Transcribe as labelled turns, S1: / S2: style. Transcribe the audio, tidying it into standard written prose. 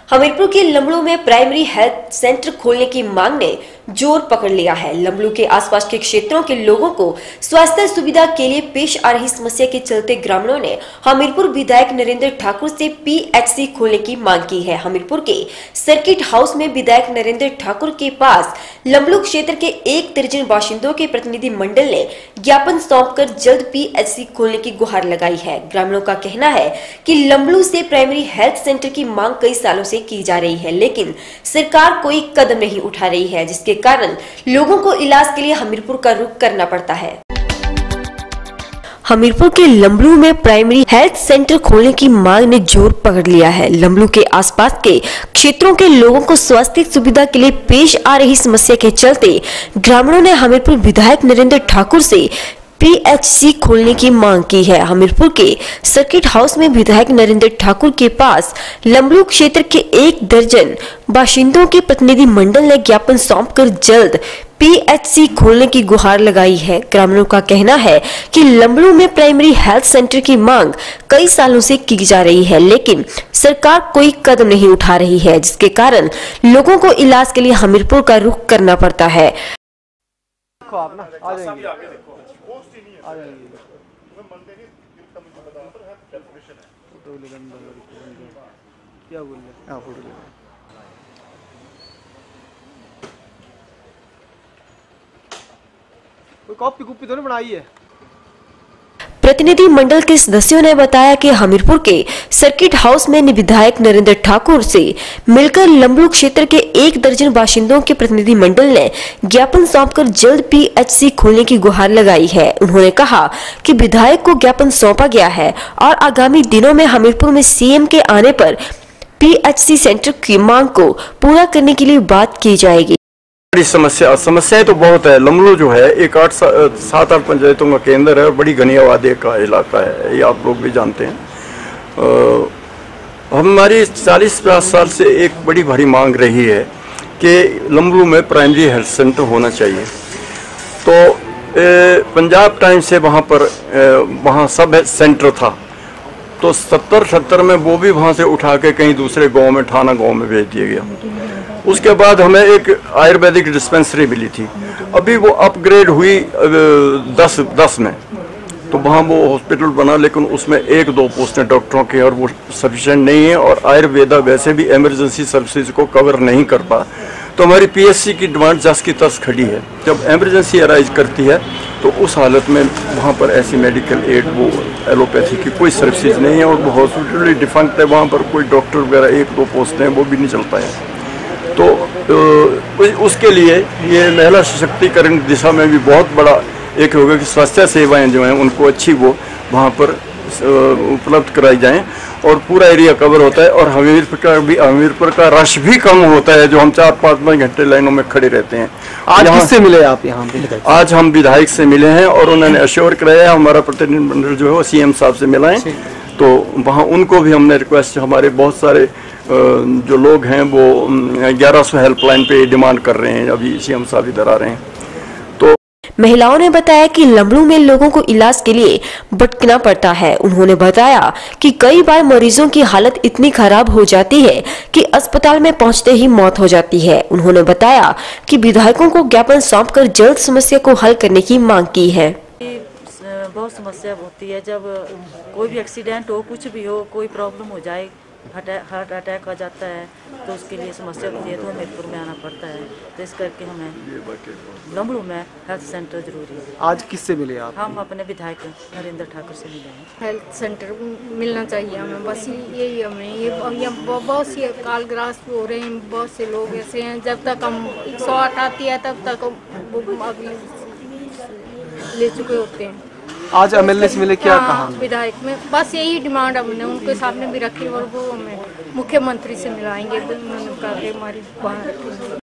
S1: हमीरपुर के लंबड़ू में primary health centre खोलने की मांग ने जोर पकड़ लिया है। लंबड़ू के आसपास के क्षेत्रों के लोगों को स्वास्थ्य सुविधा के लिए पेश आ रही समस्या के चलते ग्रामीणों ने हमीरपुर विधायक नरेंद्र ठाकुर से पीएचसी खोलने की मांग की है। हमीरपुर के सर्किट हाउस में विधायक नरेंद्र ठाकुर के पास लंबड़ू क्षेत्र के 1 दर्जन बाशिंदों के प्रतिनिधि मंडल ने ज्ञापन सौंपकर जल्द पीएचसी खोलने की गुहार लगाई है। ग्रामीणों का कहना है कि लंबड़ू से प्राइमरी हेल्थ सेंटर की मांग कई सालों से की जा रही है, लेकिन सरकार कोई कदम नहीं उठा रही है, जिसके कारण लोगों को इलाज के लिए हमीरपुर का रुख करना पड़ता है। हमीरपुर के लंबड़ू में प्राइमरी हेल्थ सेंटर खोलने की मांग ने जोर पकड़ लिया है। लंबड़ू के आसपास के क्षेत्रों के लोगों को स्वास्थ्य सुविधा के लिए पेश आ रही समस्या के चलते ग्रामीणों ने हमीरपुर विधायक नरेंद्र ठाकुर से पीएचसी खोलने की मांग की है। हमीरपुर के सर्किट हाउस में विधायक नरेंद्र ठाकुर के पास लंबड़ू क्षेत्र के 1 दर्जन बाशिंदों के प्रतिनिधि मंडल ने ज्ञापन सौंपकर जल्द पीएचसी खोलने की गुहार लगाई है। ग्रामीणों का कहना है कि लंबड़ू में प्राइमरी हेल्थ सेंटर की मांग कई सालों से की जा रही है, लेकिन सरकार कोई कदम नहीं उठा रही है, जिसके कारण लोगों को इलाज के लिए हमीरपुर का रुख करना पड़ता है।
S2: क्या बोल रहे? कोई कॉपी कुपी तो नहीं बनाई है?
S1: प्रतिनिधि मंडल के सदस्यों ने बताया कि हमीरपुर के सर्किट हाउस में विधायक नरेंद्र ठाकुर से मिलकर लंबड़ू क्षेत्र के 1 दर्जन बाशिंदों के प्रतिनिधि मंडल ने ज्ञापन सौंपकर जल्द पीएचसी खोलने की गुहार लगाई है। उन्होंने कहा कि विधायक को ज्ञापन सौंपा गया है और आगामी दिनों में हमीरपुर में सीएम के आने पर पीएचसी सेंटर की मांग को पूरा करने के लिए बात की जाएगी।
S3: बड़ी समस्याएं तो बहुत है। लंबड़ू जो है एक 7-8 पंचायतों का केंद्र है और बड़ी घनी आबादी का इलाका है, ये आप लोग भी जानते हैं। हमारी 40-50 साल से एक बड़ी भारी मांग रही है कि लंबड़ू में प्राइमरी हेल्थ सेंटर होना चाहिए। तो पंजाब टाइम से वहाँ सब सेंटर था, तो 70-70 में वो भी वहाँ से उठा के कहीं दूसरे गांव में, ठाना गांव में भेज दिया गया। उसके बाद हमें एक आयुर्वेदिक डिस्पेंसरी मिली थी, अभी वो अपग्रेड हुई 10 में, तो वहाँ वो हॉस्पिटल बना, लेकिन उसमें 1-2 पोस्टें डॉक्टरों की और वो सफिशिएंट नहीं है, और आयुर्वेदा वैसे भी इमरजेंसी सर्विसेज को कवर नहीं करता। तो हमारी पीएचसी की डिमांड जस की तस खड़ी है। जब इमरजेंसी अराइज करती है तो उस हालत में वहाँ पर ऐसी मेडिकल एड, वो एलोपैथी की कोई सर्विसेज नहीं है, और वो हॉस्पिटल डिफंक्ट है, वहाँ पर कोई डॉक्टर वगैरह 1-2 पोस्टें हैं, वो भी नहीं चल पाए। तो उसके लिए ये महिला सशक्तिकरण दिशा में भी बहुत बड़ा एक होगा कि स्वास्थ्य सेवाएं जो हैं उनको अच्छी वो वहाँ पर उपलब्ध कराई जाएं, और पूरा एरिया कवर होता है, और हमीरपुर का रश भी कम होता है, जो हम 4-5 घंटे लाइनों में खड़े रहते हैं।
S2: आज किससे मिले आप यहाँ पे?
S3: आज हम विधायक से मिले हैं और उन्होंने अश्योर कराया हमारा प्रतिनिधिमंडल जो है वो सीएम साहब से मिला है। तो वहाँ उनको भी हमने रिक्वेस्ट, हमारे बहुत सारे जो लोग हैं वो 1100 हेल्पलाइन पे डिमांड कर रहे हैं, अभी सीएम साहब इधर आ रहे हैं। तो
S1: महिलाओं ने बताया कि लंबड़ू में लोगों को इलाज के लिए भटकना पड़ता है। उन्होंने बताया कि कई बार मरीजों की हालत इतनी खराब हो जाती है कि अस्पताल में पहुंचते ही मौत हो जाती है। उन्होंने बताया कि विधायकों को ज्ञापन सौंपकर जल्द समस्या को हल करने की मांग की है।
S4: बहुत समस्या होती है, जब कोई भी एक्सीडेंट हो, कुछ भी हो, कोई प्रॉब्लम हो जाए, हार्ट अटैक आ जाता है, तो उसके लिए समस्या होती है, तो हमीरपुर में आना पड़ता है। तो इस करके हमें लंबड़ू में हेल्थ सेंटर जरूरी है।
S2: आज किससे मिले आप?
S4: हम अपने विधायक नरेंद्र ठाकुर से मिले हैं।
S5: हेल्थ सेंटर मिलना चाहिए हमें, बस यही हमें। ये बहुत सी कालग्रस्त हो रहे हैं, बहुत से लोग ऐसे हैं, जब तक हम 108 आती है तब तक अभी ले चुके होते हैं।
S2: आज एमएलए से मिले, क्या कहा?
S5: विधायक में बस यही डिमांड हमने उनके सामने भी रखी, और वो हमें मुख्यमंत्री से मिलाएंगे, हमारी वहाँ रखी।